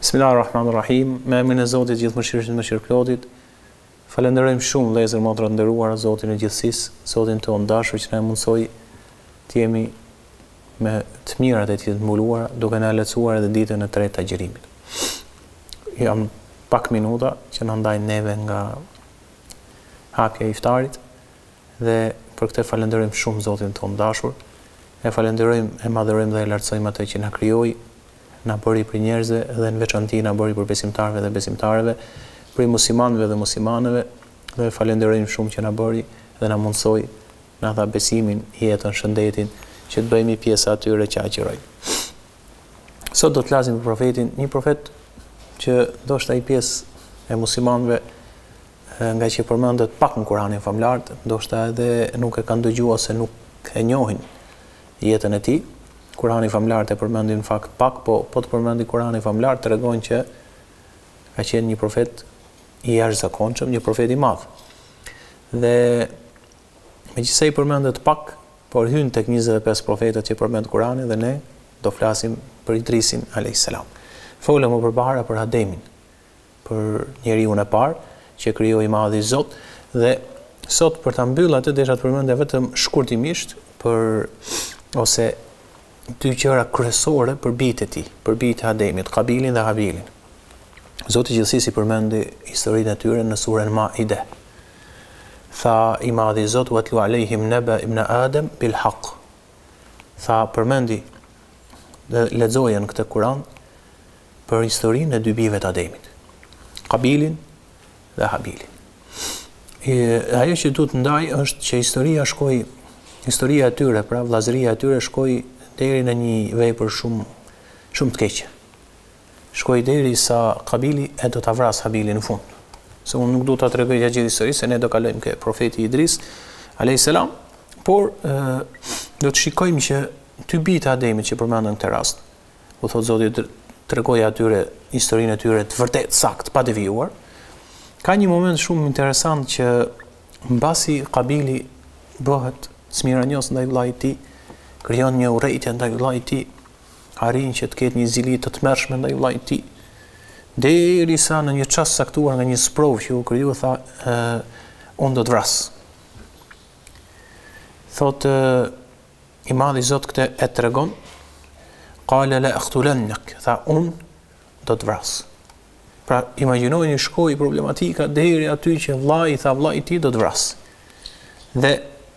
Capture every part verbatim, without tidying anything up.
Bismillahirrahmanirrahim. Me emrin e Zotit gjithëmëshirshëm mëshirëplotit. Falenderojmë shumë vëllezër motra nderuara Zotin e gjithësisë, Zotin tonë dashur që na mundsoi të jemi me të mirat e tij të mbuluara, duke na lehtësuar edhe ditën e tretë të agjërimit. Jam pak minuta që na ndajnë neve nga hapja e iftarit dhe për këtë falenderojmë shumë Zotin tonë dashur. E falenderojmë, e madhërojmë dhe e lartësojmë atë që na krijoi, na bëri për njerëzve dhe në veçanti na bëri për besimtarëve dhe besimtareve, për muslimanëve dhe muslimaneve, dhe falenderojmë shumë që na bëri dhe na mundsoi, na dha besimin, jetën, shëndetin, që të bëhemi pjesë atyre që agjërojnë. Sot do të flasim për profetin, një profet që ndoshta i pjesë e muslimanëve nga që përmendet pak në Kur'anin famlar, ndoshta edhe nuk e kanë dëgjuar ose nuk e njohin jetën e tij. Kurani famlar të përmendi në fakt pak, po po të përmendi Kurani famlar tregon që ka qenë një profet i jashtëzakonshëm, një profet i madh. Dhe megjithëse i përmendet pak, por hyn tek njëzet e pesë profetët që përmend Kurani dhe ne do flasim për Idrisin alayhis salam. Folëm më përpara për Ademin, për njeriu e parë që krijoi i Madhi Zot, dhe sot për ta mbyllur atë desha të përmendja vetëm shkurtimisht për ose dy gjëra kryesore për bijtë e tij, për bijtë e Ademit, Kabilin dhe Habilin. Zoti gjithësisë i përmendi historinë e tyre në surën Maide. Tha i Madhi Zot watlu alehim naba ibn Adam bil haqq. Tha përmendi dhe lexojen këtë Kur'an për historinë e dy bijve të Ademit, Kabilin dhe Habilin. E, ajo që duhet ndaj është që historia shkoi, historia e tyre, pra vllazëria e tyre shkoi deri në një vepër shumë shumë të keqe. Shkoi deri sa Kabili e do ta vras Habilin në fund. Se unë nuk do ta tregoj gjatë gjithë historisë, se ne do kalojmë ke profeti Idris alayhis salam, por e, do të shikojmë që dy bijtë e Ademit që përmenden në këtë rast, u thot Zoti tregoi atyre historinë e tyre të vërtet sakt, pa devijuar. Ka një moment shumë interesant që mbasi Kabili bëhet smiranjos ndaj vllait të tij, krijon një urrëtie ndaj vllait të tij, arrin që të ketë një zili të tmerrshme ndaj vllait të tij, derisa në një çast saktuar nga një sprov që u krijua tha, unë do të vras. Thotë i Madhi Zot këtë e tregon, qala la aqtulannak, tha unë do të vras. Pra imagjinojeni shkoi problematika deri aty që vllai tha vllait të tij do të vras. Dhe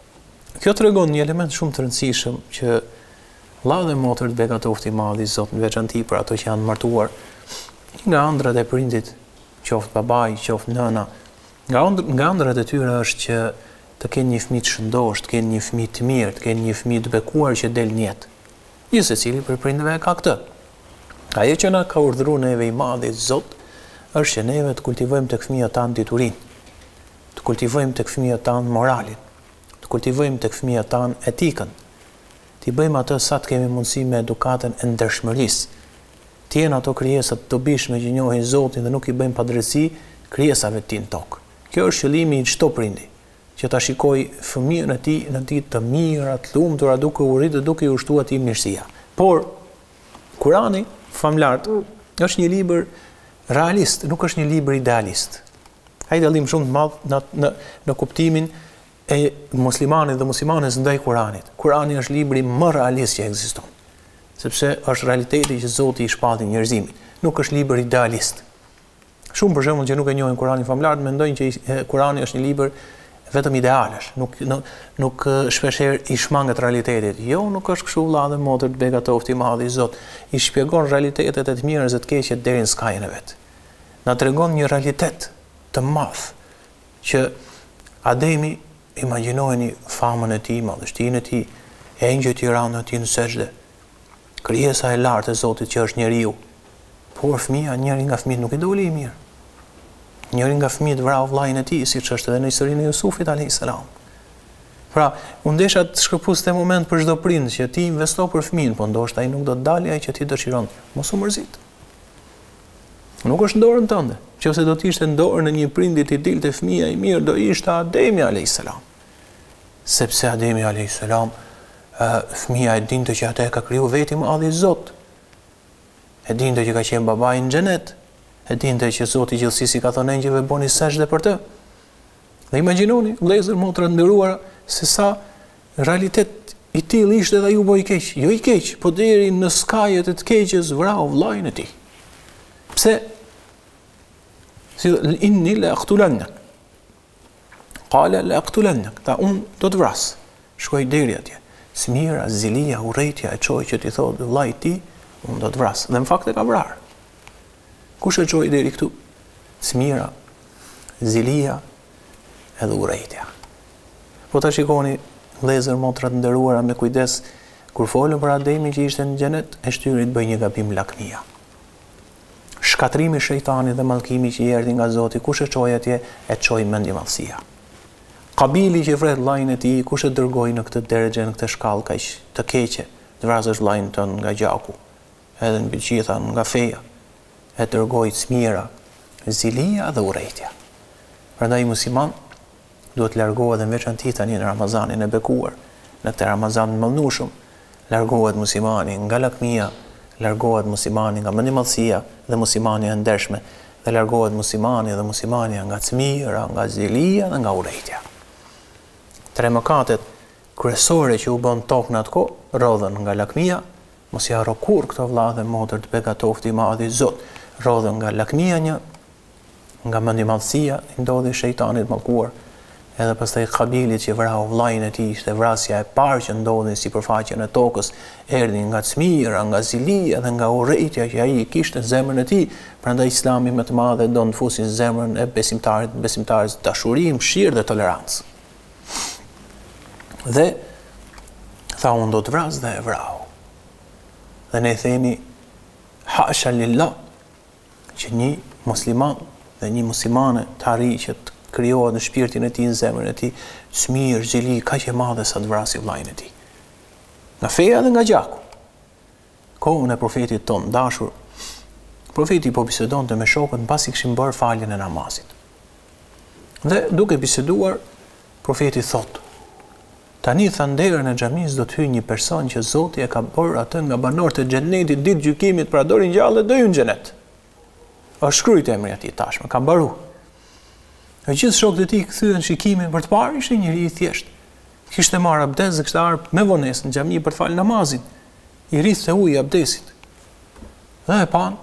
kjo tregon një element shumë të rëndësishëm që vlla dhe motër të begatoftë i Madhi Zot, në veçanti për ato që janë martuar, nga ëndrat e prindit, qoftë babai, qoftë nëna, nga nga ëndrat e tyre është që të kenë një fëmijë të shëndosh, të kenë një fëmijë të mirë, të kenë një fëmijë të bekuar që del në jetë. Jo secili për prindëve ka këtë. Ajo që na ka urdhëruar neve i Madhi Zot është që neve të kultivojmë tek fëmijët tanë diturinë, të kultivojmë tek fëmijët tanë moralin, kultivojmë tek fëmijët tanë etikën, t'i bëjmë atë sa të kemi mundësi me edukatën e ndershmërisë. Të jenë ato krijesa të dobishme që njohin Zotin dhe nuk i bëjmë padrejti krijesave të tij në tokë. Kjo është qëllimi i çdo prindi, që ta shikojë fëmijën e tij në ditë të mira, të lumtura, duke u rritë, duke i ushtuar atij mirësia. Por Kurani famlar është një libër realist, nuk është një libër idealist. Ai dallim shumë të madh në, në, në kuptimin e muslimanit dhe muslimanes ndaj Kuranit. Kurani është libri më realist që ekziston, sepse është realiteti që Zoti i shpallti njerëzimin. Nuk është libër idealist. Shumë për shembull që nuk e njohin Kuranin famlar mendojnë që Kurani është një libër vetëm idealesh, nuk nuk, nuk shpeshherë i shmanget realitetit. Jo, nuk është kështu vëlla dhe motër të begatoftë i Madhi Zot. I shpjegon realitetet e të mirës dhe të keqet deri në skajën e vet. Na tregon një realitet të madh që Ademi, imagjinojeni famën e tij, madhështinë e tij, engjëjt i rënë atij në sejdë. Krijesa e lartë e Zotit që është njeriu. Por fëmia, njëri nga fëmijët nuk i doli i mirë. Njëri nga fëmijët vrau vllain e tij, siç është edhe në historinë e Jusufit alayhis salam. Pra, unë desha të shkëputës të moment për çdo prind që ti investo për fëmin, po ndoshta ai nuk do të dalë ai që ti dëshiron. Mos u mërzit. Nuk është në dorën tënde. Nëse do të ishte në dorën e një prindi i dilte fëmia i mirë, do ishte Ademi alayhis salam. Sepse Ademi alayhis salam, fëmia e dinte që atë ka kriju veti Madhi Zot. e dinte që ka qenë babai në xhenet, e dinte që Zoti i Gjithësisë ka thënë engjëllve bëni sejdë për të. Dhe imagjinoni, vëllezër, motra të nderuara, se sa realitet i tillë ishte dhe ju boi keq, jo i keq, po deri në skajet e të keqes vrau vllain e tij. Pse? Si inni la aqtulannak. Qala la aqtulannak, ta un do të vras. Shkoi deri atje. Smira, zilia, urrejtja e çoj që ti thotë vllai i tij, un do të vras. Dhe në fakt e ka vrarë. Kush e çoi deri këtu? Smira, zilia edhe urrejtja. Po ta shikoni vëllezër, motra të nderuara, me kujdes, kur folën për Ademin që ishte në xhenet, e shtyri të bëj një gabim lakmia. Shkatrimi i shejtanit dhe mallkimi që i erdhi nga Zoti, kush e çoi atje? E çoi mendjemallësia. Kabili që vret vllain e tij, kush e dërgoi në këtë derexhe, në këtë shkallë kaq të keqe, të vrasësh vllain tën nga gjaku, edhe në gjitha nga feja, e dërgoi smira, zilia dhe urrejtja. Prandaj musliman duhet largohet dhe në veçantë tani në Ramazanin e bekuar, në këtë Ramazan të mallnueshëm, largohet muslimani nga lakmia, largohet muslimani nga mendjemallësia dhe muslimani e ndershme, dhe largohet muslimani dhe muslimani nga çmira, nga zilia dhe nga urrejtja. Tre mëkatet kryesore që u bën tokë në atë kohë, rodhen nga lakmia, mos i harro kur këto vëlla dhe motër të begatofti i madhi Zot, rodhen nga lakmia një, nga mendjemallësia, i ndodhi shejtanit mallkuar, edhe pastaj Kabilit që vrau vllain e tij, ishte vrasja e parë që ndodhi sipërfaqen e tokës, erdhi nga çmira, nga zilia dhe nga urrejtja që ai kishte në zemrën e tij. Prandaj Islami më të madh do të fusin në zemrën e besimtarit, besimtarit dashuri, mëshirë dhe tolerancë. Dhe tha unë do të vras dhe e vrau. Dhe ne themi hasha lillah që një musliman dhe një muslimane të arrijë që të krijohet në shpirtin e tij, në zemrën e tij, çmir, xheli kaq e madhe sa të vrasë vllain e tij. Nga feja dhe nga gjaku. Kohën e profetit ton dashur, profeti po bisedonte me shokët mbasi kishin bërë faljen e namazit. Dhe duke biseduar, profeti thotë: tani tha nderën e xhamisë do të hyjë një person që Zoti e ka bërë atë nga banorët e xhenetit ditë gjykimit, pra do ringjallë do hyjë në xhenet. Është shkruajt emri i atij tashmë, ka mbaruar. E gjithë shokët e tij kthyen shikimin për të parë, ishte njëri i thjeshtë. Kishte marrë abdes dhe kishte ardhur me vonesë në xhami për të falë namazin. I rrithte uji i abdesit. Dhe e pan,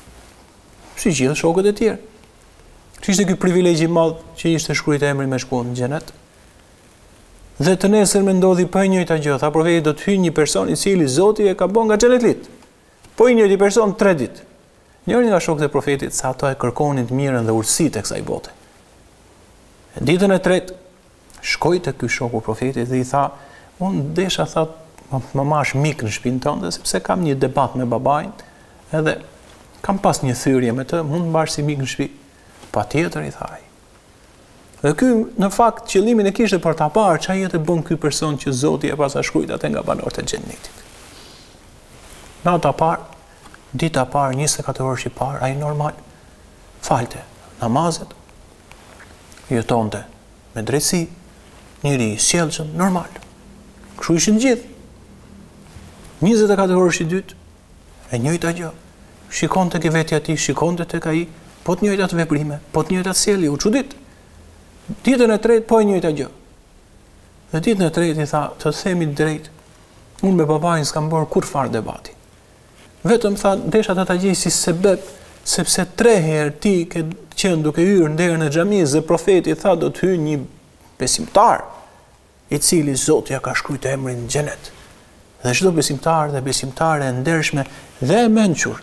si gjithë shokët e tjerë. Kishte ky privilegj i madh që ishte shkruajt emri me shkuar në xhenet. Dhe të nesër me ndodhi për njëjta gjë, tha profeti do të hyjë një person i cili Zoti e ka bën nga xhenetlit. Po i njëjti person tre ditë. Njëri nga shokët e profetit sa ato e kërkonin të mirën dhe urtësitë e kësaj bote. Ditën e tretë shkoi te ky shoku profetit dhe i tha: "Unë desha tha më marrësh mik në shtëpinë tënde sepse kam një debat me babain, edhe kam pas një thyrje me të, mund të mbash si mik në shtëpi?" "Patjetër," i tha ai. Dhe ky në fakt qëllimin e kishte për ta parë çfarë jetë bën ky person që Zoti e pasa shkruajt atë nga banorët e xhenetit. Nata parë, dita parë, njëzet e katër orësh i parë, ai normal falte namazet, jetonte me drejtësi, njëri i sjellshëm, normal. Kështu ishin gjithë. njëzet e katër orësh i dytë, e njëjta gjë. Shikonte ke vetja e tij, shikonte tek ai, po të njëjtat veprime, po të njëjtat sjellje, u çudit. Ditën e tretë po e njëjta gjë. Dhe ditën e tretë i tha, të themi drejt, unë me babain s'kam bërë kur fare debati. Vetëm tha, desha të ta gjej si sebeb, sepse tre herë ti ke qenë duke hyrë në derën e xhamisë dhe profeti tha do të hyjë një besimtar, i cili Zoti ja ka shkruajtur emrin në xhenet. Dhe çdo besimtar dhe besimtare e ndershme dhe e mençur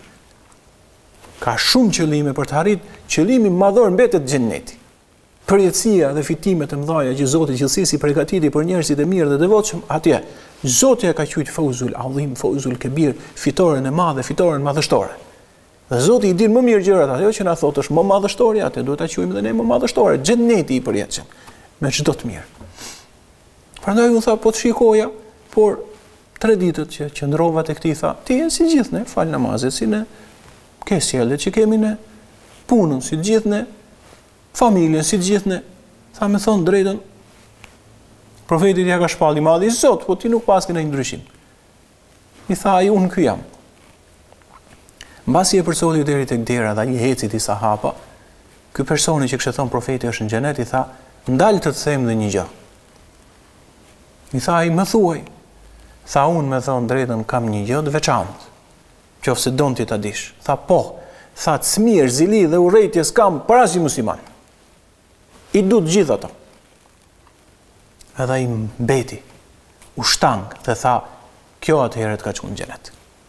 ka shumë qëllime për të arritur qëllimi madhor mbetet xheneti. Përjetësia dhe fitimet e mëdha që Zoti i gjithësisë i përgatiti për njerëzit e mirë dhe devotshëm, atje Zoti e ka quajtur Fawzul Azim, Fawzul Kabir, fitoren e madhe, fitoren madhështore. Dhe Zoti i din më mirë gjërat, ajo që na thotë është më madhështore, atë duhet ta quajmë dhe ne më madhështore, xheneti i përjetshëm, me çdo të mirë. Prandaj u tha, po të shikoja, por tre ditët që qëndrova tek ti tha, ti je si gjithë ne, fal namazet si ne, ke sjelljet që kemi ne, punën si të gjithë ne, familjen si të gjithë ne. Tha me thonë drejtën, profetit ja ka shpalli madhi Zot, po ti nuk paske ndonjë ndryshim. I tha ai, unë ky jam. Mbasi e përsoli deri tek dera dhe i heci disa hapa, ky personi që kishte thënë profeti është në xhenet i tha, ndal të të them dhe një gjë. I tha ai, më thuaj. Tha, unë me thonë drejtën kam një gjë të veçantë, qofse don ti ta dish. Tha, po. Tha, çmir, zili dhe urrejtje s'kam para si musliman. I du të gjithë ato. Edhe i mbeti, u shtang dhe tha, kjo atëherë të ka qenë në xhenet.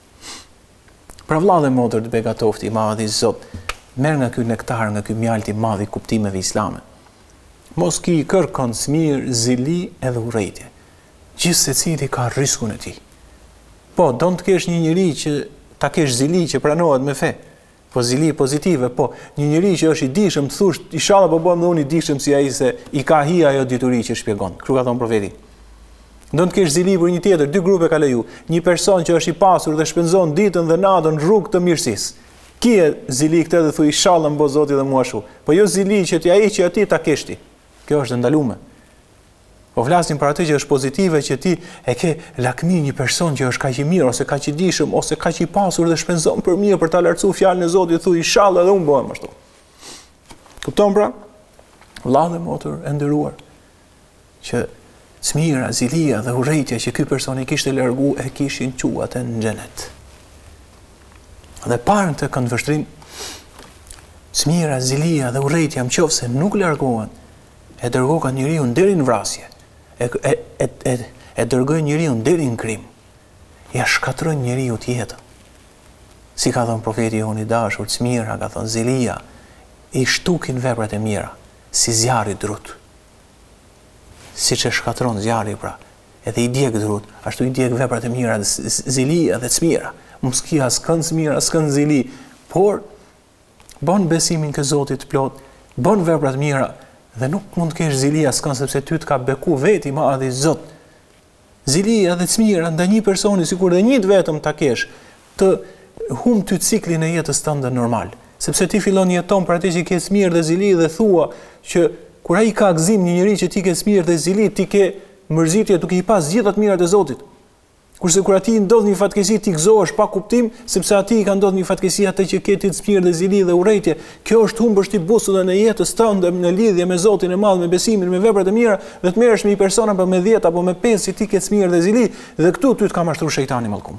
Pra vëlla dhe motër të begatofti, madhi Zot, merr nga ky nektar, nga ky mjalti i madh i kuptimeve islame. Mos ki kërkon smir, zili edhe urrejtje. Gjithë secili ka riskun e tij. Po, don të kesh një njeri që ta kesh zili që pranohet me fe. Po zili pozitive, po një njeri që është i dishëm, të thush, inshallah po bëhem dhe unë i dishëm si ai se i ka hi ajo dituri që shpjegon. Kështu ka thënë profeti. Do të kesh zili për një tjetër, dy grupe ka leju. Një person që është i pasur dhe shpenzon ditën dhe natën rrugë të mirësisë. Kje zili këtë dhe thuj inshallah mbo Zoti dhe mua shu. Po jo zili që ti ai që ati ta kesh ti. Kjo është ndaluar. Po flasim për atë që është pozitive, që ti e ke lakmi një person që është kaq i mirë ose kaq i dishëm ose kaq i pasur dhe shpenzon për mirë për ta lartësuar fjalën e Zotit, thuj inshallah edhe unë bëhem ashtu. Kupton pra? Vëlla dhe motër e nderuar, që çmira, zilia dhe urrejtja që ky person i kishte largu e kishin quatë në xhenet. Dhe parë të këndvështrim, çmira, zilia dhe urrejtja nëse nuk largohen, e dërgoka njeriu deri në vrasje, e e e e, e dërgoi njeriu deri në krim. Ja shkatron njeriu jetën. Si ka thënë profeti jonë i dashur, çmira, ka thënë zilia, i shtukin veprat e mira, si zjarri drut. Siç e shkatron zjarri pra, edhe i djeg drut, ashtu i djeg veprat e mira, zilia dhe çmira. Mos ki askën çmira, askën zili, por bën besimin ke Zoti të plot, bën veprat mira dhe nuk mund të kesh zilia s'kan sepse ty të ka beku veti madhi Zot. Zilia dhe çmira ndaj një personi sikur dhe një të vetëm ta kesh, të humb ty ciklin e jetës tënde normal. Sepse ti fillon jeton për atë që ke çmirë dhe zili dhe thua që kur ai ka gëzim një njeri që ti ke çmirë dhe zili, ti ke mërzitje duke i pas gjithë ato mirat e Zotit. Kurse kur ati ndodh një fatkeqësi ti gëzohesh pa kuptim, sepse ati ka ndodhur një fatkeqësi atë që ke ti çmirë dhe zili dhe urrejtje. Kjo është humbësh ti busullën e jetës tënde në lidhje me Zotin e Madh, me besimin, me veprat e mira, dhe të merresh me një person apo me dhjetë apo me pesë si ti ke çmirë dhe zili, dhe këtu ty të ka mashtruar shejtani mallkum.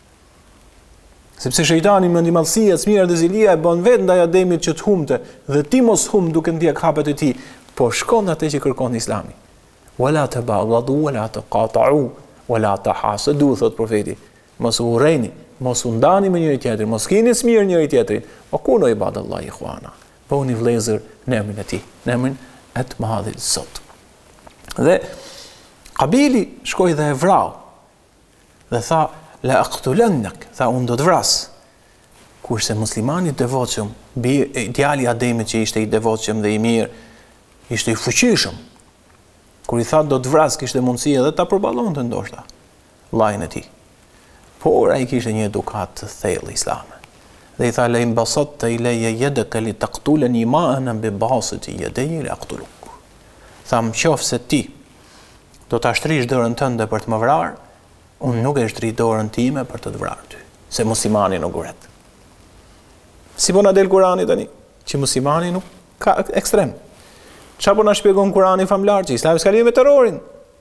Sepse shejtani me ndihmësia, çmira dhe zilia e bën vetë ndaj Ademit që të humbte, dhe ti mos humb duke ndjek hapet e tij, po shkon atë që kërkon Islami. Wala tabaghadu wala taqata'u wala tahasadu, thot profeti. Mos u urreni, mos u ndani me njëri tjetrin, mos keni çmirë njëri tjetrin. O kuno ibadallahi ikhwana. Bëuni vëllezër në emrin e tij, në emrin e të Madhit Zot. Dhe Kabili shkoi dhe e vrau. Dhe tha la aqtulannak, tha unë do të vras. Kurse muslimani i devotshëm, djali i Ademit që ishte i devotshëm dhe i mirë, ishte i fuqishëm. Kur i tha do të vras, kishte mundësi edhe ta përballonte ndoshta vllain e tij. Por ai kishte një edukat të thellë islame. Dhe i tha la imbasatta ilayya yadaka li taqtulani ma ana bi basati yadayya li aqtuluk. Tha nëse ti do ta shtrish dorën tënde për të më vrarë, unë nuk e shtri dorën time për të të vrarë ty, se muslimani nuk uret. Si po na del Kurani tani, që muslimani nuk ka ekstrem. Qa po na shpjegon Kurani famlar që Islami s'ka lidhje me terrorin.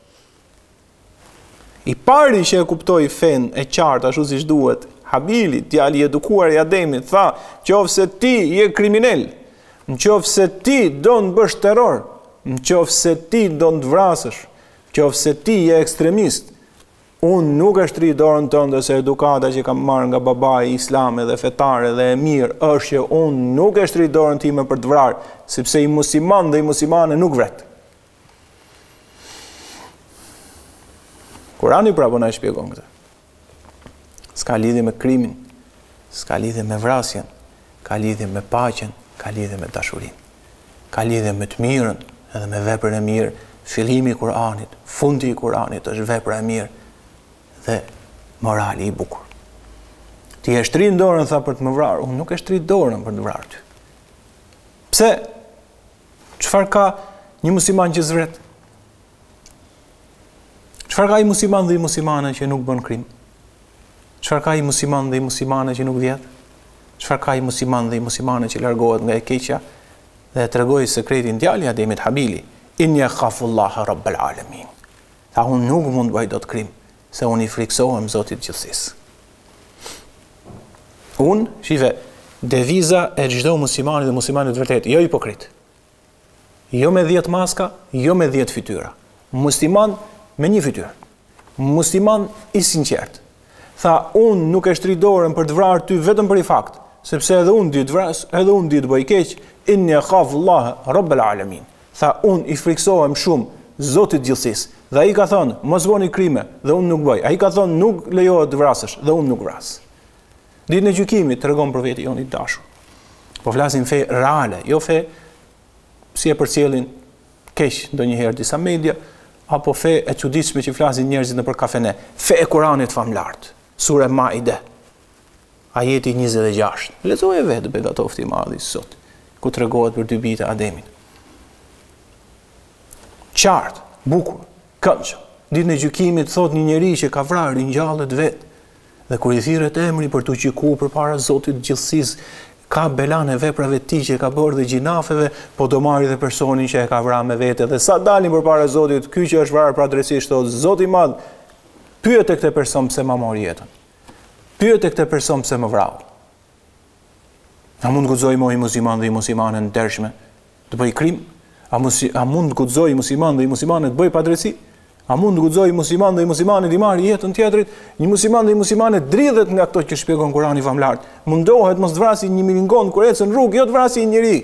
I pari që e kuptoi fen e qartë ashtu siç duhet, Habili, djali i edukuar i Ademit, tha, nëse ti je kriminal, nëse ti do të bësh terror, nëse ti do të vrasësh, nëse ti je ekstremist, unë nuk e shtri dorën tënde, se edukata që kam marrë nga babai islame dhe fetare dhe e mirë është që unë nuk e shtri dorën time për të vrarë, sepse i musliman dhe i muslimane nuk vret. Kurani pra po na shpjegon këtë. S'ka lidhje me krimin, s'ka lidhje me vrasjen, ka lidhje me paqen, ka lidhje me dashurinë. Ka lidhje me të mirën edhe me veprën e mirë. Fillimi i Kuranit, fundi i Kuranit është vepra e mirë dhe morali i bukur. Ti e shtrin dorën tha për të më vrarë, unë nuk e shtri dorën për të vrarë ty. Pse? Çfarë ka një musliman që zvret? Çfarë ka i musliman dhe i muslimane që nuk bën krim? Çfarë ka i musliman dhe i muslimane që nuk vjet? çfarë ka i musliman dhe i muslimane që largohet nga e keqja dhe tregoi sekretin djalit Ademit Habili. Inni akhafullaha rabbal alamin. Tha unë nuk mund bëj dot krim, se unë i friksohem Zotit gjithësisë. Unë, shive, deviza e çdo muslimani dhe muslimanit vërtet, jo hipokrit. Jo me dhjetë maska, jo me dhjetë fytyra. Musliman me një fytyrë. Musliman i sinqert. Tha, unë nuk e shtri dorën për të vrarë ty vetëm për i fakt, sepse edhe unë di të vras, edhe unë di të bëj keq, inni akhafullaha rabbal alamin. Tha, unë i friksohem shumë Zotit gjithësisë. Dhe ai ka thënë, mos bëni krime, dhe unë nuk bëj. Ai ka thënë, nuk lejohet të vrasësh, dhe unë nuk vras. Ditën e gjykimit tregon profeti jon i dashur. Po flasim fe reale, jo fe si e përcjellin keq ndonjëherë disa media, apo fe e çuditshme që flasin njerëzit nëpër kafene. Fe e Kuranit famlart. Sura Maide. Ajeti njëzet e gjashtë. Lexoje vetë begatofti i madh i sot, ku tregohet për dy bijtë e Ademit. Qartë, bukur, këndshëm. Ditën e gjykimit thot një njeri që ka vrarë ringjallet vet. Dhe kur i thirret emri për të gjykuar përpara Zotit gjithësisë, ka belan e veprave të tij që ka bërë dhe gjinafeve, po do marrë dhe personin që e ka vrarë me vete. Dhe sa dalin përpara Zotit, ky që është vrarë pra drejtësisht thot, Zoti i madh, pyet e këtë person pse ma mori jetën. Pyet e këtë person pse më vrau. A mund guxoj mo i musliman dhe i muslimane në ndershme të bëj krim? A, musi, a mund guxoj i musliman dhe i muslimane të bëj padrejti? A mund guxoj i musliman dhe i muslimane të marrë jetën tjetrit? Një musliman dhe i muslimane dridhet nga ato që shpjegon Kurani famlart. Mundohet mos të vrasi një milingon kur ecën rrugë, jo të vrasi një njeri.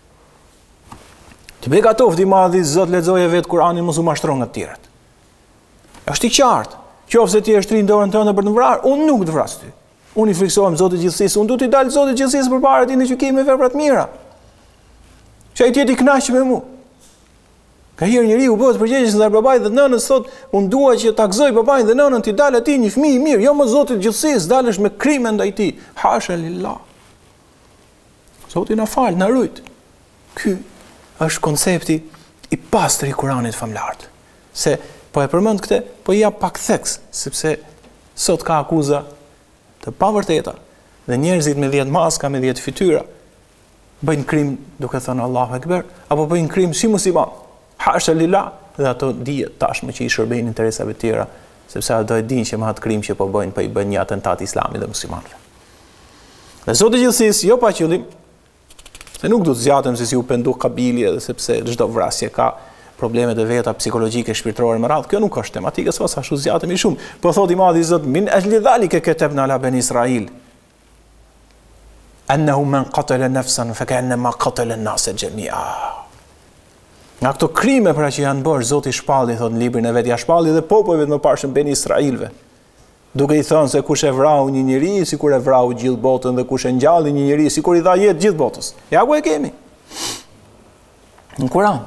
Të begatofti i madh i Zot lexoje vetë Kuranin, mos u mashtron nga të tjerët. Është i qartë. Qofse ti e shtrin dorën tënde për të vrarë, unë nuk të vras ty. Unë i friksohem Zotit gjithësisë, unë du t'i dalë Zotit gjithësisë përpara ti në gjykim me vepra të mira. Që ai tjetër i kënaq me mua. Ka herë njeriu bëhet përgjegjës ndaj babait dhe nënës, thot, unë dua që ta gëzoj babain dhe nënën, ti dalë atij një fëmijë i mirë, jo më Zotit gjithësisë, dalësh me krime ndaj tij. Hasha lillah. Zoti na fal, na rujt. Ky është koncepti i pastër i Kuranit famlart. Se po e përmend këtë, po i jap pak theks, sepse sot ka akuza të pavërteta dhe njerëzit me dhjetë maska, me dhjetë fytyra bëjnë krim duke thënë Allahu Ekber, apo bëjnë krim si musliman. Hasha lillah, dhe ato dihet tashmë që i shërbejnë interesave të tjera, sepse ato e dinë që me atë krim që po bëjnë, po i bëjnë një atentat islamit dhe muslimanëve. Dhe Zoti gjithësisë, jo pa qëllim, se nuk do të zgjatem se si u pendu Kabili, edhe sepse çdo vrasje ka problemet e veta psikologjike shpirtërore më radh. Kjo nuk është tematikë, s'pas ashtu zgjatemi shumë. Po thotë i madhi Zot, min ajli dhalika katabna ala bani Israil annahu man qatala nafsan fa ka'annama qatala an-nasa jami'a. Nga këto krime pra që janë bërë, Zoti shpalli, thotë në librin e vet, ja shpalli dhe popujve të mëparshëm bani Israilve. Duke i thënë se kush e vrau një njeri, sikur e vrau gjithë botën, dhe kush e ngjalli një njeri, sikur i dha jetë gjithë botës. Ja ku e kemi. Në Kur'an.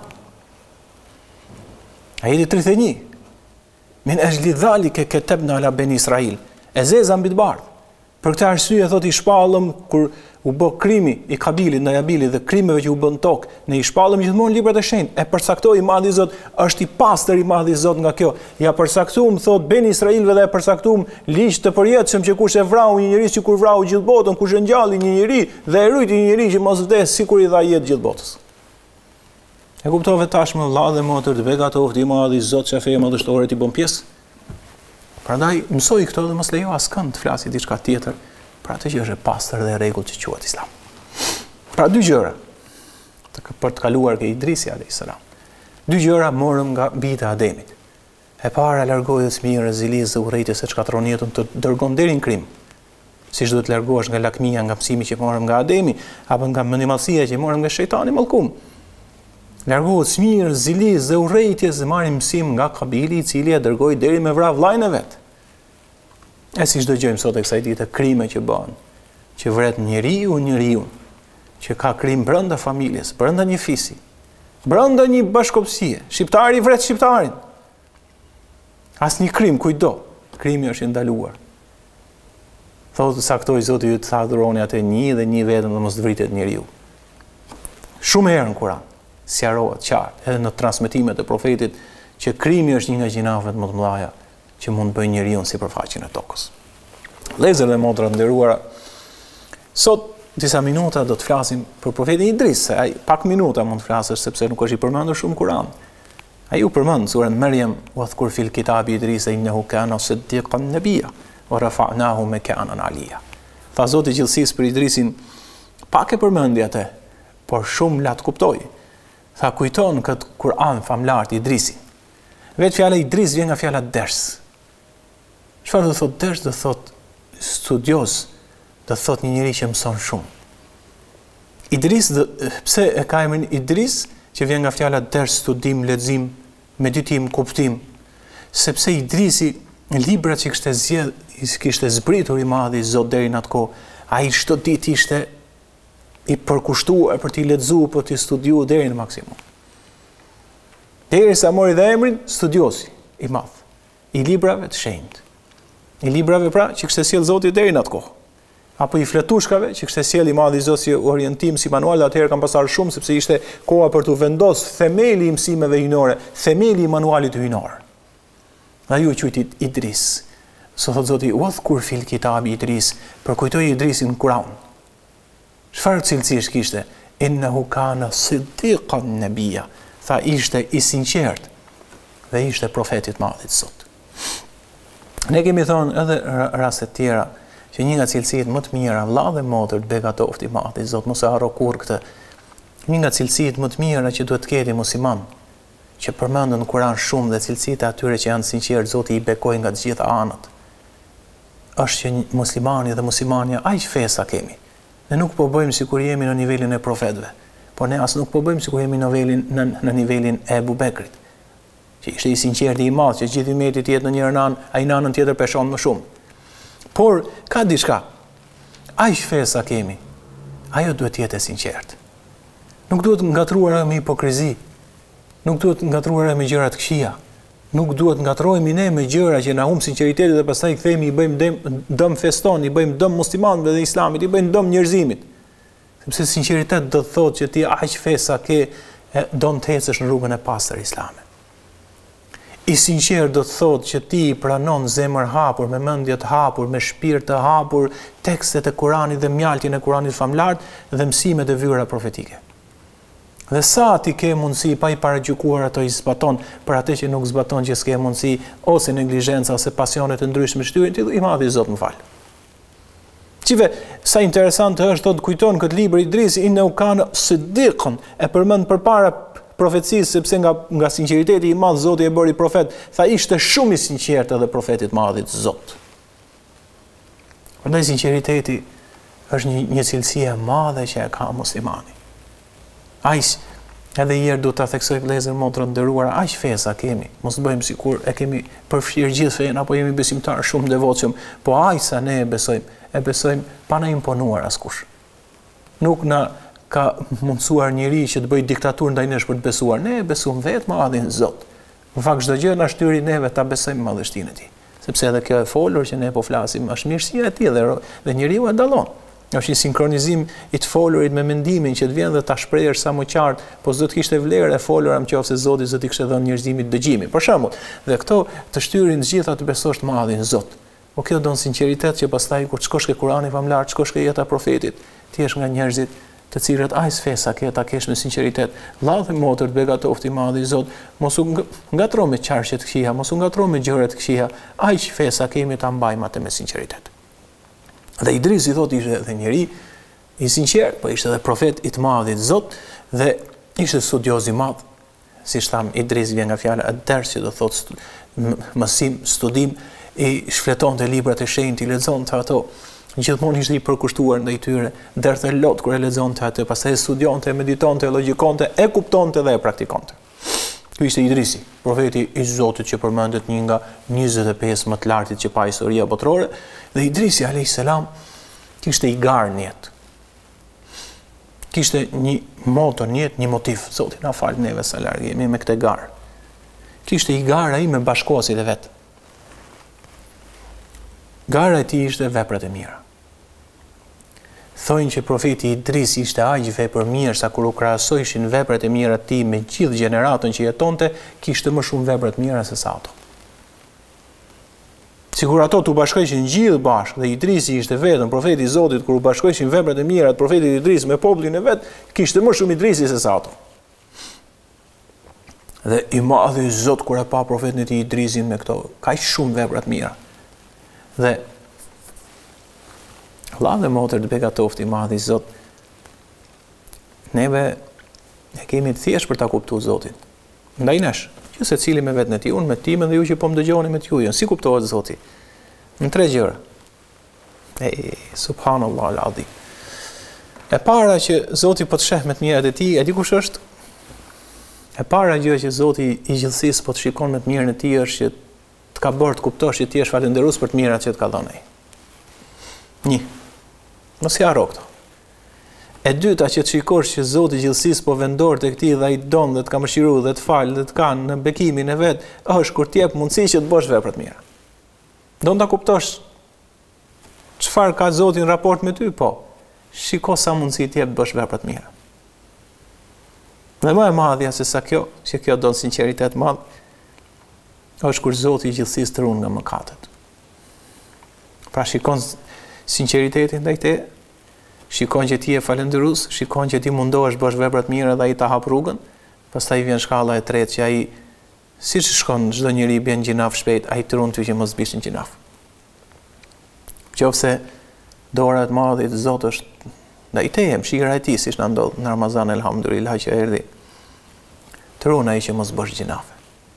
Ajeti tridhjetë e një. Min ajli dhalika katabna ala bani Israil. E zeza mbi të bardhë. Për këtë arsye thotë i shpallëm kur u bë krimi i Kabilit ndaj Abilit dhe krimeve që u bën tokë, ne i shpallëm gjithmonë librat e shenjtë. E përcaktoi i madhi Zot, është i pastër i madhi Zot nga kjo. Ja përcaktuam thotë bani Israilve dhe e përcaktuam ligj të përjetshëm që kush e vrau një njeri sikur vrau gjithë botën, kush e ngjalli një njeri dhe e rujti një njeri që mos vdes sikur i dha jetë gjithë botës. E kuptove tashmë vëlla dhe motër të begatoftë i madhi Zot që feja madhështore ti bën pjesë. Prandaj mësoj këto dhe mos lejo askënd të flasi diçka tjetër për atë që është e pastër dhe e rregullt që quhet Islam. Pra dy gjëra të për të kaluar ke Idrisi alayhis salam. Dy gjëra morëm nga bijtë e Ademit. E para largoi të smirë, zilizë dhe urrëties se çkatron jetën të dërgon deri në krim. Siç duhet largohesh nga lakmia, nga mësimi që morëm nga Ademi, apo nga mendimallësia që morëm nga shejtani mallkum. Largohet smirë, zilizë dhe urrëties dhe marrim mësim nga Kabili, i cili e dërgoi deri me vrap vllajën e vet. E si çdo gjë sot e kësaj dite, krime që bën, që vret njeriu njeriu, që ka krim brenda familjes, brenda një fisi, brenda një bashkëkohësie, shqiptari vret shqiptarin. Asnjë krim kujdo, krimi është i ndaluar. Thotë saktoi Zoti ju të tha dhuroni atë një dhe një vetëm dhe mos vritet njeriu. Shumë herë në Kur'an sqarohet qartë, edhe në transmetimet e profetit, që krimi është një nga gjinavet më të mëdha që mund bëjë njeriu sipërfaqen e tokës. Vëllezër dhe motra të nderuara, sot disa minuta do të flasim për profetin Idris, se ai pak minuta mund të flasësh sepse nuk është i përmendur shumë Kur'an. Ai u përmend surën Maryam, "Wadhkur fil kitabi Idris innahu kana siddiqan nabiyya wa rafa'nahu makanan 'aliyya." Tha Zoti i gjithësisë për Idrisin, pak e përmendi atë, por shumë la të kuptoj. Tha kujton këtë Kur'an famlar të Idrisin. Vetë fjala Idris vjen nga fjala ders. Çfarë do thotë ders? Do thotë studios, do thotë një njeri që mëson shumë. Idris, dhe, pse e ka emrin Idris, që vjen nga fjala ders, studim, lexim, meditim, kuptim? Sepse Idrisi, librat që kishte zgjedh, kishte zbritur i madhi i Zot deri në atë kohë, ai çdo ditë ishte i përkushtuar për t'i lexuar, për t'i studiuar deri në maksimum. Derisa mori dhe emrin studiosi i madh, i librave të shenjtë. I librave pra që kishte sjell Zoti deri në atë kohë. Apo i fletushkave që kishte sjell i madh i Zotit si orientim, si manual, atëherë kanë pasur shumë sepse ishte koha për të vendosur themeli i mësimeve hyjnore, themeli i manualit hyjnor. Ai u quajti Idris. So thot Zoti, "Wadhkur fil kitabi Idris", përkujtoi Idrisin në Kur'an. Çfarë cilësish kishte? Innahu kana siddiqan nabiyya. Tha ishte i sinqert dhe ishte profeti i madhit Zot. Ne kemi thonë edhe raste të tjera që një nga cilësitë më të mira vëlla dhe motër të begatoftë i madh i Zot, mos e harro kurrë këtë. Një nga cilësitë më të mira që duhet të ketë musliman, që përmendën në Kur'an shumë dhe cilësitë atyre që janë sinqert, Zoti i bekoi nga të gjitha anët, është që muslimani dhe muslimania aq fesa kemi. Ne nuk po bëjmë sikur jemi në nivelin e profetëve, por ne as nuk po bëjmë sikur jemi në nivelin në, në nivelin e Ebu Bekrit, që ishte i sinqerti i madh, që gjithë ummeti jetë në njërin anë, ai në anën tjetër peshon më shumë. Por ka diçka. Aq fesa kemi. Ajo duhet të jetë e sinqert. Nuk duhet ngatruar me hipokrizi. Nuk duhet ngatruar me gjëra të këqija. Nuk duhet ngatrohemi ne me gjëra që na humb sinqeritetin dhe pastaj kthehemi i bëjmë dëm, dëm feston, i bëjmë dëm muslimanëve dhe islamit, i bëjmë dëm njerëzimit. Sepse sinqeritet do të thotë që ti aq fesa ke don të ecësh në rrugën e pastër islame. I sinqert do të thotë që ti pranon zemër hapur, me mendje të hapur, me shpirt të hapur, tekstet e Kuranit dhe mjaltin e Kuranit famlar dhe mësimet e vyra profetike. Dhe sa ti ke mundësi pa i paragjykuar ato i zbaton, për atë që nuk zbaton që s'ke mundësi, ose neglizhenca, ose pasionet e ndryshme shtyrin, ti i madhi Zot më fal. Qive, sa interesante është, do të kujton këtë libër Idris, innahu kana siddiqan, e përmend përpara profecisë, sepse nga, nga sinqeriteti i madh Zoti e bëri profet, tha ishte shumë i sinqert edhe profetit madhit Zot. Prandaj sinqeriteti është një, një cilësi e madhe që e ka muslimani. Aq, edhe herë do ta theksoj vëllezër motra nderuara, aq fesa kemi. Mos bëjmë sikur e kemi përfshirë gjithë fen apo jemi besimtar shumë devotshëm, po aq sa ne e besojmë, e besojmë pa na imponuar askush. Nuk na ka mundsuar njëri që të bëjë diktaturë ndaj nesh për të besuar. Ne e besojmë vetëm madhin Zot. Në fakt çdo gjë na shtyri neve ta besojmë madhështinë e Tij. Sepse edhe kjo e folur që ne po flasim është mirësia e Tij dhe, dhe njeriu e dallon. Është një sinkronizim i të folurit me mendimin që të vjen dhe ta shprehësh sa më qartë, po s'do të kishte vlerë e folura nëse Zoti s'do t'i kishte dhënë njerëzimit dëgjimin. Për shembull, dhe këto të shtyrin të gjitha të besosh të madhin Zot. Po kjo don sinqeritet që pastaj kur të shkosh ke Kurani famlar, të shkosh ke jeta profetit, ti je nga njerëzit të cilët aq fesa ke ta kesh me sinqeritet. Vëlla dhe motër të begatoftë i madhi Zot, mos u ngatro me çarqe të këqija, mos u ngatro me gjëra të këqija, aq fesa kemi ta mbajmë atë me sinqeritet. Dhe Idris i thotë ishte edhe njeri i sinqert, po ishte edhe profet i të madhit Zot dhe ishte studioz i madh. Si tham, Idris vjen nga fjala ad-dars, që do thotë mësim, studim, i shfletonte librat e shenjtë, i lexonte ato. Gjithmonë ishte i përkushtuar ndaj tyre, derte lot kur e lexonte atë, pastaj studionte, meditonte, logjikonte, e kuptonte dhe e praktikonte. Ky ishte Idrisi, profeti i Zotit që përmendet një nga njëzet e pesë më të lartit që pa historia botërore, dhe Idrisi alayhis salam kishte i garë në jetë. Kishte një motor në jetë, një motiv. Zoti na fal neve sa larg jemi me këtë garë. Kishte i garë ai me bashkosit e vet. Gara e tij ishte veprat e mira. Thojnë që profeti Idris ishte aq vepër mirë sa kur u krahasojshin veprat e mira të tij me gjithë gjeneratën që jetonte, kishte më shumë vepra të mira se sa ato. Sikur ato të bashkoheshin gjithë bashkë dhe Idrisi ishte vetëm profeti i Zotit, kur u bashkoheshin veprat e mira të profetit Idris me popullin e vet, kishte më shumë Idrisi se sa ato. Dhe i madhi Zot kur e pa profetin e tij Idrisin me këto, kaq shumë vepra të mira. Dhe vëlla dhe motër të begatoftë i madhi Zot, neve ne kemi të thjesht për ta kuptuar Zotin. Ndaj nesh, që se cili me vetën e tij, unë me timen dhe ju që po më dëgjoni me t'ju, si kuptohet Zoti? Në tre gjëra. E subhanallahu al-azim. E para që Zoti po të sheh me të mirat e tij, e di kush është? E para gjë që Zoti i gjithësisë po të shikon me të mirën e tij është që të ka bërë të kuptosh që ti je falënderues për të mirat që të ka dhënë ai. Një. Mos i harro këto. E dyta që të shikosh që Zoti i gjithësisë po vendor tek ti dhe ai don dhe të ka mëshiruar dhe të falë dhe të kanë në bekimin e vet, është kur të jep mundësi që të bësh vepra të mira. Don ta kuptosh çfarë ka Zoti në raport me ty, po. Shiko sa mundësi të jep të bësh vepra të mira. Dhe më e madhja se sa kjo, që kjo don sinqeritet madh, është kur Zoti i gjithësisë të ruan nga mëkatet. Pra shikon sinqeritetin ndaj teje, shikon që ti je falëndërues, shikon që ti mundohesh bësh vepra të mira dhe ai ta hap rrugën, pastaj vjen shkalla e tretë që ai siç shkon çdo njeri bën gjinaf shpejt, ai trun ty që mos bish në gjinaf. Qofse dora e madhe e Zotit është ndaj teje, mshira e tij siç na ndodh në Ramazan elhamdulillah që erdhi. Trun ai që mos bësh gjinaf.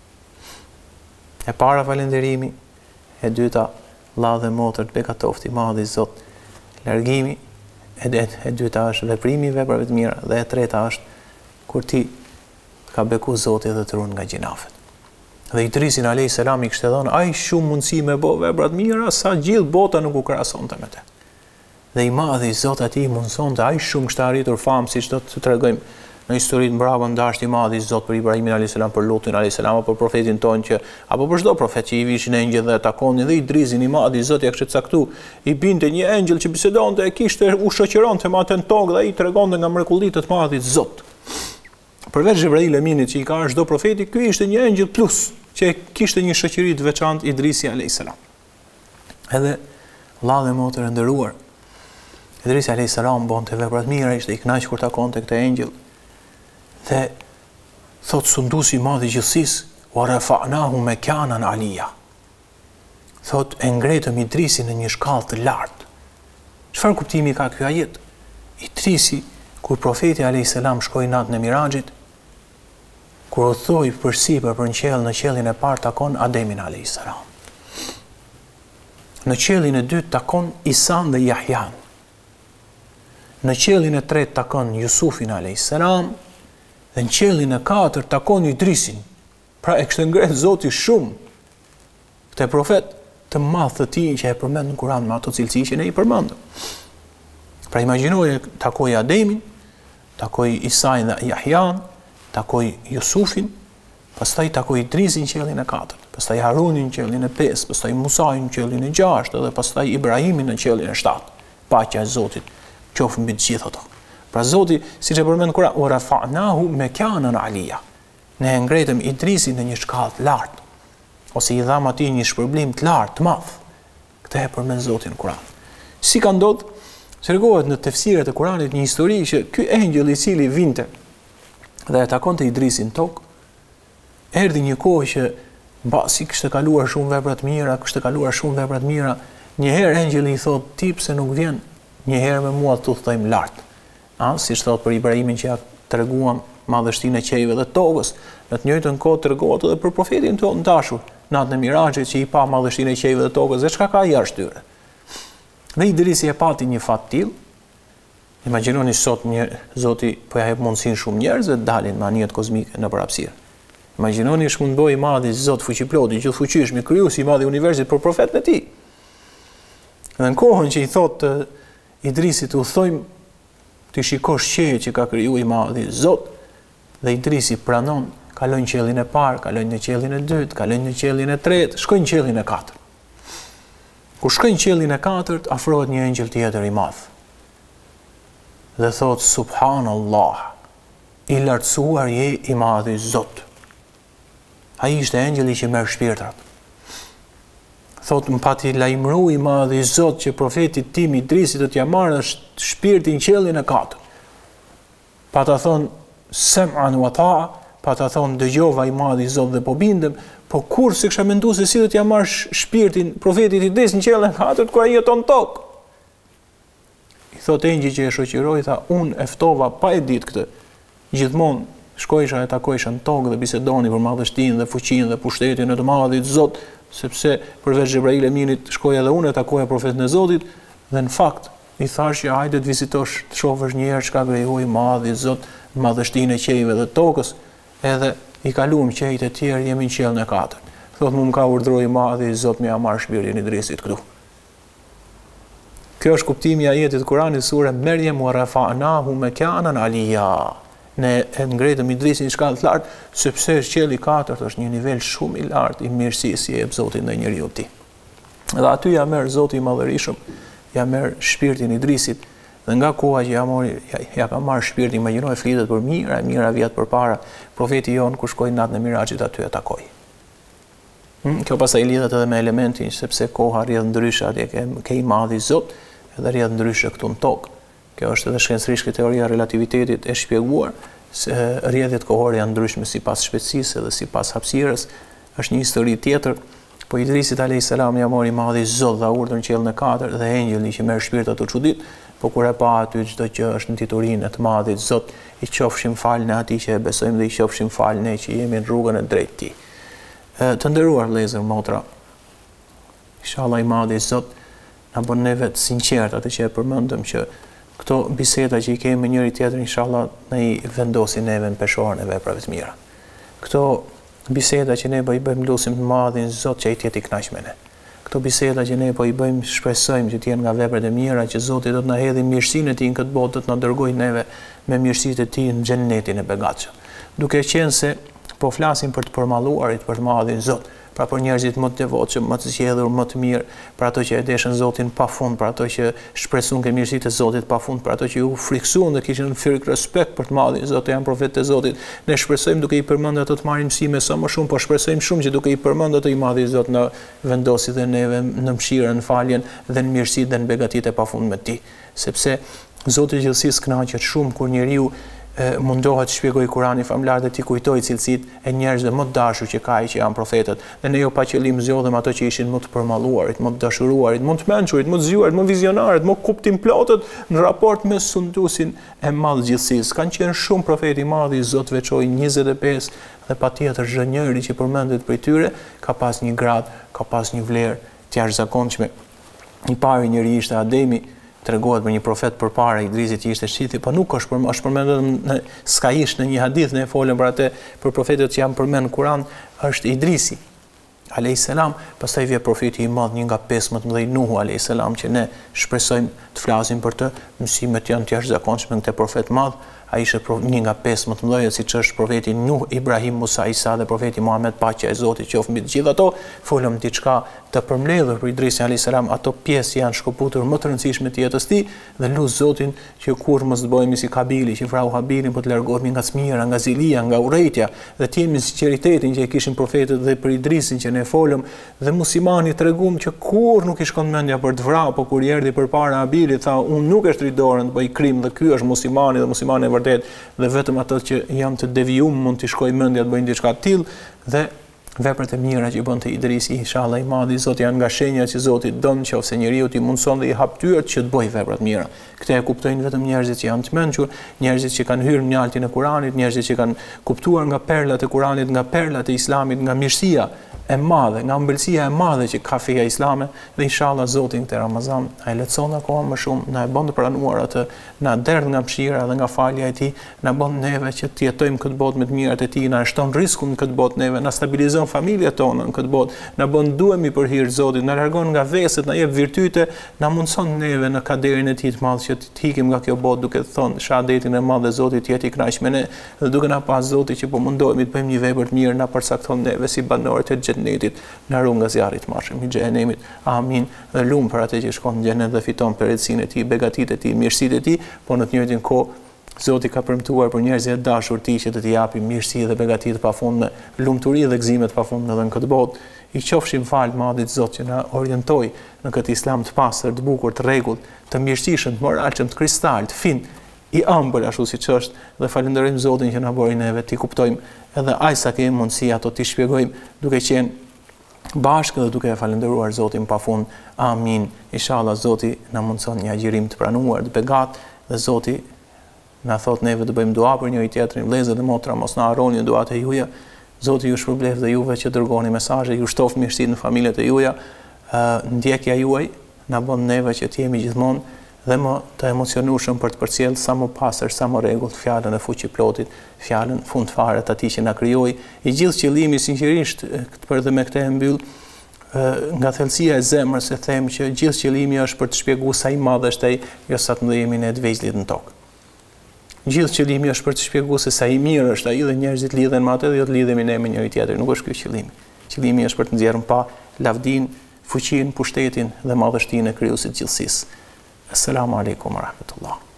E para falënderimi, e dyta vëlla dhe motër të begatoftë i madh i Zot, largimi. E, e, e dyta është veprimi i veprave të mira dhe e treta është kur ti ka beku Zoti dhe të ruan nga gjinafet. Dhe Idrisin alayhis salam i kishte dhënë ai shumë mundësi me bë vepra të mira sa gjithë bota nuk u krahasonte me të. Dhe i madhi Zoti atij mundsonte ai shumë kishte arritur famë, siç do të tregojmë në historitë mbrapa ndashti i madh i Zot për Ibrahimin alayhis salam, për Lutin alayhis salam, apo profetin tonë që apo për çdo profet që i vishin engjëll dhe takonin, dhe Idrisin i madh i Zot ja kishte caktuar, i binte një engjëll që bisedonte, e kishte u shoqëronte me atë tokë dhe ai tregonte nga mrekullitë të madhit Zot. Përveç Xhebrail Aminit që i ka çdo profeti, ky ishte një engjëll plus që kishte një shoqëri të veçantë Idrisi alayhis salam. Edhe vëlla dhe motër e nderuar, Idrisi alayhis salam bonte vepra të mira, ishte i kënaqur kur takonte këtë engjëll. Dhe thot sundusi i madh i gjithësisë, wa rafa'nahu makanan aliyya. Thot e ngretëm Idrisin në një shkallë të lartë. Çfarë kuptimi ka ky ajet? Idrisi kur profeti alayhis salam shkoi natën e Miraxhit, kur u thoi përsipër për në qell, në qellin e parë takon Ademin alayhis salam. Në qellin e dytë takon Isan dhe Yahyan. Në qellin e tretë takon Jusufin alayhis salam. Dhe në qellin e katërt takon Idrisin. Pra e kishte ngretë Zoti shumë këtë profet të madh të tij që e përmend në Kur'an me ato cilësi që ne i përmendëm. Pra imagjinoje takoi Ademin, takoi Isain dhe Yahyan, takoi Jusufin, pastaj takoi Idrisin në qellin e katërt, pastaj Harunin në qellin e pestë, pastaj Musain në qellin e gjashtë dhe pastaj Ibrahimin në qellin e shtatë. Paqja e Zotit qoftë mbi të gjithë ato. Pra Zoti, siç e përmend Kur'ani, "Wa rafa'nahu makanan aliyya." Ne e ngretëm Idrisin në një shkallë të lartë, ose i dham atij një shpërblim të lartë, të madh. Këtë e përmend Zoti në Kur'an. Si ka ndodhur? Tregohet në tefsiret e Kur'anit një histori që ky engjëll i cili vinte dhe e takonte Idrisin tokë, erdhi një kohë që mbasi kishte kaluar shumë vepra të mira, kishte kaluar shumë vepra të mira, një herë engjëlli i thotë, "Ti pse nuk vjen një herë me mua të udhtojmë lart?" A, si thot për Ibrahimin që ja treguam madhështinë e qejve dhe tokës, në të njëjtën kohë tregohet edhe për profetin tonë dashur, natën e Miraxhit që i pa madhështinë e qejve dhe tokës, dhe çka ka ai jashtë. Dhe Idrisi e pati një fat till. Imagjinoni sot një Zoti po ja jep mundësinë shumë njerëzve të dalin me anije kozmike në hapësirë. Imagjinoni shmundboi i madh i Zot fuqiplot, i gjithfuqishëm, i krijuesi i madh i universit për profetin e tij. Dhe në kohën që i thot Idrisit u thojmë ti shikosh qejet që ka kriju i madhi Zot, dhe Idrisi pranon, kalon në qellin e parë, kalon në qellin e dytë, kalon në qellin e tretë, shkoj në qellin e katërt. Kur shkoj në qellin e katërt, afrohet një engjëll tjetër i madh. Dhe thot subhanallah, i lartësuar je i madhi Zot. Ai ishte engjëlli që merr shpirtrat. thot më pati lajmëru i madh i Zot që profetit tim Idrisit do t'ja marrë shpirtin qellin e katër. Pa ta thonë sem'an wa ta'a, pa ta thonë dëgjova i madh i Zot dhe po bindem, po kur se kisha menduar se si do t'ja marrë shpirtin profetit Idris në qellin e katërt kur ai jeton tok. I thot engji që e shoqëroi, tha unë e ftova pa e ditë këtë. Gjithmonë shkojsha e takojsha në tokë dhe bisedoni për madhështinë dhe fuqinë dhe pushtetin e të madhit Zot, sepse përveç Xhebrail Eminit shkoj edhe unë e takoja profetin e Zotit dhe në fakt i thash që hajde të vizitosh, të shohësh një herë çka krijoi madhi Zot, madhështinë e qejve dhe tokës, edhe i kaluam qejt e tjerë, jemi në qellin e katërt. Thot më më ka urdhëroi madhi Zot me ja marr shpirtin e Idrisit këtu. Kjo është kuptimi i ajetit Kuranit sure Merjem wa rafa'nahu makanan aliyya. Ne e ngretëm Idrisin në shkallë të lartë, sepse qelli i katërt është një nivel shumë i lartë i mirësisë që jep Zoti ndaj njeriu ti. Dhe aty ja merr Zoti i Madhërisëm, ja merr shpirtin e Idrisit, dhe nga koha që ja mori, ja, ja ka marr shpirtin, imagjinoj flitet për mira, mira vjet përpara, profeti jon kur shkoi natën e Miraxhit aty e takoi. Hmm? Kjo pastaj lidhet edhe me elementin, sepse koha rrjedh ndryshe, atje ke, ke i madhi Zot, edhe rrjedh ndryshe këtu në tokë. Kjo është edhe shkencërisht teoria e relativitetit e shpjeguar, se rrjedhjet kohore janë ndryshme sipas shpejtësisë dhe sipas hapësirës. Është një histori tjetër, po Idrisit alayhis salam ja mori madhi Zot dha urdhër në qellin e katërt dhe engjëlli që merr shpirtat të çudit, po kur e pa aty çdo gjë është në titurinë e të madhit Zot, i qofshim falë atij që e besojmë dhe i qofshim falë ne që jemi në rrugën e drejtë tij. Të nderuar vëllezër motra, inshallah i madhi Zot na bën neve të sinqert atë që e përmendëm që këto biseda që i kemi me njëri tjetrin, inshallah ne i vendosin neve në peshorën e veprave të mira. Këto biseda që ne po i bëjmë lutim të madhin Zot që ai të jetë i kënaq me ne. Këto biseda që ne po i bëjmë shpresojmë që të jenë nga veprat e mira, që Zoti do të na hedhë mirësinë e tij në këtë botë, do të na dërgojë neve me mirësitë e tij në xhennetin e begatshëm. Duke qenë se po flasim për të përmalluarit, për të madhin Zot, pra për njerëzit më të devotshëm, më të zgjedhur, më të mirë, për ato që e deshën Zotin pafund, për ato që shpresuan ke mirësitë e Zotit pafund, për ato që u friksuan dhe kishin frikë respekt për të madhin Zot, janë profetë e Zotit. Ne shpresojmë duke i përmendur ato të marrin mësime sa më shumë, por shpresojmë shumë që duke i përmendur ato i madhi Zot na vendosi dhe neve në mëshirën, në faljen dhe në mirësitë dhe në begatitë e pafund me Ti, sepse Zoti i gjithësisë kënaqet shumë kur njeriu mundohet të shpjegoj Kurani famlar dhe t'i kujtoj cilësitë e njerëzve më të dashur që ka ai që janë profetët. Dhe ne jo pa qëllim zgjodhem ato që ishin më të përmalluarit, më të dashuruarit, më të mençurit, më të zgjuarit, më vizionarët, më kuptimplotët në raport me sunduesin e madh gjithësisë. Kanë qenë shumë profetë i madh i Zot veçoi njëzet e pesë dhe patjetër çdo njeri që përmendet prej tyre ka pas një grad, ka pas një vlerë të jashtëzakonshme. I pari njeri ishte Ademi, tregohet për një profet përpara Idrisit që ishte shiti, po nuk është për është përmendur në s'ka ish në një hadith, ne folëm për atë për profetët që janë përmendur në Kur'an, është Idrisi alayhis salam, pastaj vjen profeti i madh një nga pesë më të mëdhenj Nuhu alayhis salam që ne shpresojmë të flasim për të, mësimet janë të jashtëzakonshme në këtë profet madh. Ai ishte një nga pesë më të mëdhenj, siç është profeti Nuh, Ibrahim, Musa, Isa dhe profeti Muhammed, paqja e Zotit qoftë mbi të gjithë ato. Folëm diçka të përmbledhur për Idrisin alayhis salam, ato pjesë janë shkëputur më të rëndësishme të jetës tij dhe lut Zotin që kur mos të bëhemi si Kabili, që vrau Habilin, po të largohemi nga smira, nga zilia, nga urrëtia dhe të jemi sinqeritetin që e kishin profetët dhe për Idrisin që ne folëm dhe muslimani treguam që kur nuk i shkon mendja për të vrarë, po kur i erdhi përpara Habilit tha unë nuk e shtri dorën të bëj krim dhe ky është muslimani dhe muslimani e vërtet dhe vetëm ato që jam të devijuar mund të shkoj mendja të bëjnë diçka të tillë dhe veprat e mira që bën te Idrisi, inshallah i madhi Zoti janë nga shenjat që Zoti don nëse njeriu ti mundson dhe i hap tyrt që të bëjë vepra të mira. Këtë e kuptojnë vetëm njerëzit që janë të mençur, njerëzit që kanë hyrë në mjaltin e Kuranit, njerëzit që kanë kuptuar nga perlat e Kuranit, nga perlat e Islamit, nga mirësia e madhe, nga ëmbëlsia e madhe që ka feja islame dhe inshallah Zoti në këtë Ramazan ai lehtëson akoma më shumë, na e bën të pranuar atë, na derdh nga mëshira dhe nga falja e Tij, na bën neve që të jetojmë këtë botë me të mirat e Tij, na shton rrezikun në këtë botë neve, na stabilizon familjet tona në këtë botë, na bën duhemi për hir të Zotit, na largon nga veset, na jep virtyte, na mundson neve në kaderin e Tij të madh që të ikim nga kjo botë duke thënë shahadetin e madh e Zotit të jetë i kënaq me ne dhe duke na pas Zoti që po mundohemi të bëjmë një vepër të mirë, na përcakton neve si banorë të xhenetit, na ruaj nga zjarri i mashëm i xhenemit. Amin. Dhe lum për atë që shkon në xhenet dhe fiton përretësinë e Tij, begatitë e Tij, mirësitë e Tij, por në të njëjtin kohë Zoti ka premtuar për njerëzit e dashur Tij që të t'i japë mirësi dhe begati të pafundme, lumturi dhe gëzime të pafundme edhe në këtë botë. I qofshim falë madhit Zot që na orientoj në këtë islam të pastër, të bukur, të rregullt, të mirëqishëm, të moralshëm, të kristal, të fin, i ëmbël ashtu siç është, dhe falenderojmë Zotin që na bëri neve ti kuptojmë edhe aq sa kemi mundësi ato ti shpjegojmë duke qenë bashkë dhe duke falendëruar Zotin pafund. Amin. Inshallah Zoti na mundson një agjirim të pranuar, të begat, dhe Zoti na thot neve të bëjmë dua për njëri tjetrin. Vëllezër dhe motra, mos na harroni duat e juaja. Zoti ju shpërblet dhe juve që dërgoni mesazhe, ju shtoft mirësitë në familjet e juaja. Ndjekja juaj na bën neve që të jemi gjithmonë dhe më të emocionueshëm për të përcjellë sa më pastër, sa më rregullt fjalën e fuqiplotit, fjalën fundfare të atij që na krijoi. I gjithë qëllimi sinqerisht, për dhe me këtë e mbyll, nga thellësia e zemrës e them që gjithë qëllimi është për të shpjeguar sa i madh është ai, jo sa të ndjemin e të vegjëllit në tokë. Gjithë qëllimi është për të shpjeguar se sa i mirë është ai dhe njerëzit lidhen me atë dhe jo të lidhemi ne me njëri tjetrin. Nuk është ky qëllimi. Qëllimi është për të nxjerrur pa lavdin, fuqinë, pushtetin dhe madhështinë e krijuesit të gjithësisë. Assalamu alaikum wa rahmatullah.